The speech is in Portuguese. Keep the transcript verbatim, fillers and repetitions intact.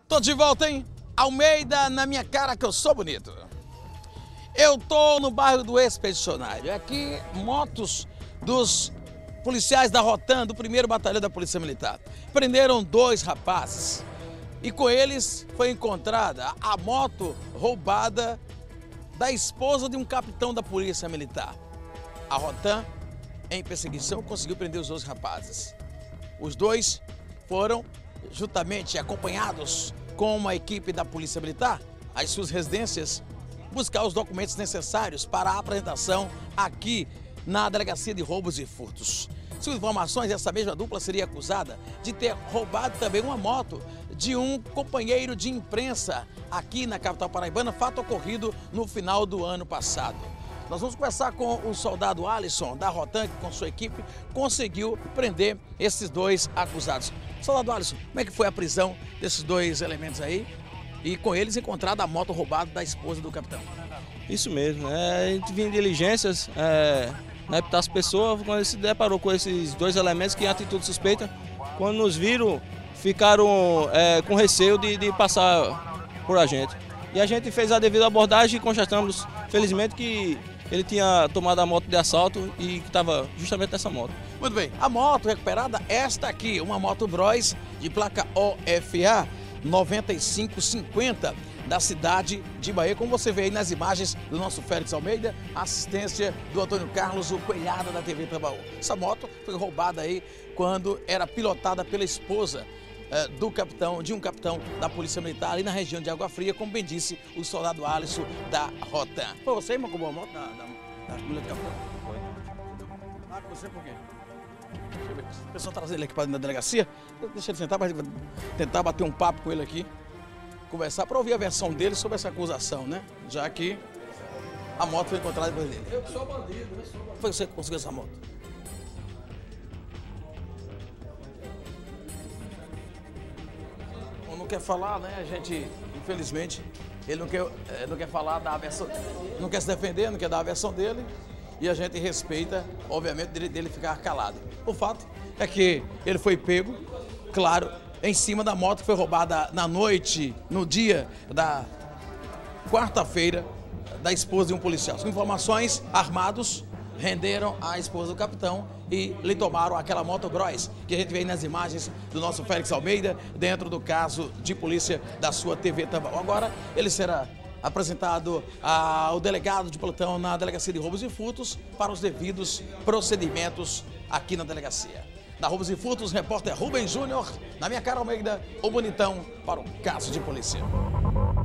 Tô de volta, hein? Almeida, na minha cara que eu sou bonito. Eu tô no bairro do Expedicionário. Aqui, motos dos policiais da Rotan, do primeiro Batalhão da Polícia Militar, prenderam dois rapazes. E com eles foi encontrada a moto roubada da esposa de um capitão da Polícia Militar. A Rotan, em perseguição, conseguiu prender os dois rapazes. Os dois foram juntamente acompanhados com uma equipe da Polícia Militar às suas residências buscar os documentos necessários para a apresentação aqui na Delegacia de Roubos e Furtos. Segundo informações, essa mesma dupla seria acusada de ter roubado também uma moto de um companheiro de imprensa aqui na capital paraibana, fato ocorrido no final do ano passado. Nós vamos conversar com o soldado Alisson da Rotan, que com sua equipe conseguiu prender esses dois acusados. Soldado Alisson, como é que foi a prisão desses dois elementos aí? E com eles encontrada a moto roubada da esposa do capitão. Isso mesmo, é, a gente vinha em diligências, é, na Epitácio Pessoa, quando se deparou com esses dois elementos que em atitude suspeita, quando nos viram, ficaram é, com receio de, de passar por a gente. E a gente fez a devida abordagem e constatamos, felizmente, que ele tinha tomado a moto de assalto e que estava justamente nessa moto. Muito bem, a moto recuperada, esta aqui, uma moto Bros de placa O F A noventa e cinco cinquenta da cidade de Bahia, como você vê aí nas imagens do nosso Félix Almeida, assistência do Antônio Carlos, o Coelhada da T V Tambaú. Essa moto foi roubada aí quando era pilotada pela esposa eh, do capitão, de um capitão da Polícia Militar ali na região de Água Fria, como bem disse o soldado Alisson da Rotan. Foi você, irmão, que roubou a moto da, da, da mulher do capitão? Foi. Ah, com você por quê? Deixa eu ver. O pessoal trazendo ele aqui para dentro da delegacia. Deixa ele sentar para tentar bater um papo com ele aqui. Conversar para ouvir a versão dele sobre essa acusação, né? Já que a moto foi encontrada depois dele. Eu sou bandido, eu sou bandido. Foi você que conseguiu essa moto? Não quer falar, né? A gente, infelizmente, ele não quer, não quer falar da versão, não quer se defender, não quer dar a versão dele. E a gente respeita, obviamente, dele, dele ficar calado. O fato é que ele foi pego, claro, em cima da moto que foi roubada na noite, no dia da quarta-feira, da esposa de um policial. As informações, armados renderam a esposa do capitão e lhe tomaram aquela moto Bros, que a gente vê aí nas imagens do nosso Félix Almeida, dentro do caso de polícia da sua T V Tambaú. Agora ele será apresentado ao delegado de plantão na Delegacia de Roubos e Furtos para os devidos procedimentos aqui na delegacia. Da Roubos e Furtos, repórter Rubem Júnior, na minha cara Almeida, o bonitão para o caso de polícia.